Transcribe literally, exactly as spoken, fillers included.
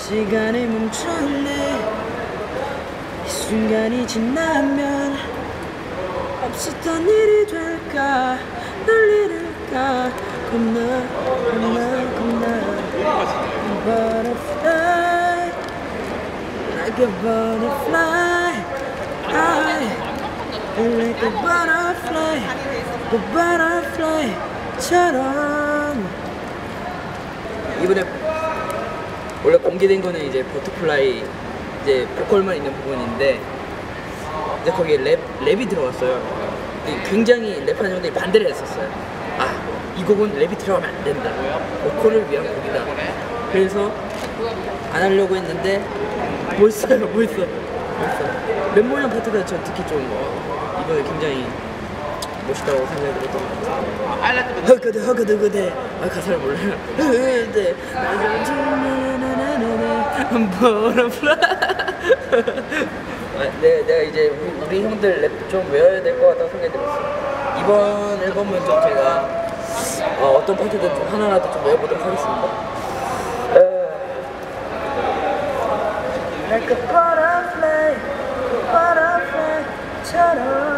시간이 멈췄네. 이 순간이 지나면 없었던 일이 될까. 널 잃을까 겁나 겁나 겁나. Butterfly like a butterfly. I like a butterfly, the butterfly처럼. 이번에 원래 공개된 거는 이제 버터플라이 이제 보컬만 있는 부분인데 이제 거기에 랩 랩이 들어갔어요. 굉장히 래퍼 형들이 반대를 했었어요. 아, 이 곡은 랩이 들어가면 안 된다. 보컬을 위한 곡이다. 그래서 안 하려고 했는데 뭐 있어요, 뭐 있어, 뭐 있어. 멤버랑 파트가 저 특히 좀 어, 이번에 굉장히 멋있다고 생각이 들었던 것 같아요. 허그드 허그드 그대. 아, 가사를 몰라요. 그대 네, 내가 이제 우리, 우리 형들 랩 좀 외워야 될 것 같다고 생각이 들었어. 이번 앨범은 좀 제가 어, 어떤 파트든 좀 하나라도 좀 외워보도록 하겠습니다. uh, Like a butterfly, butterfly처럼.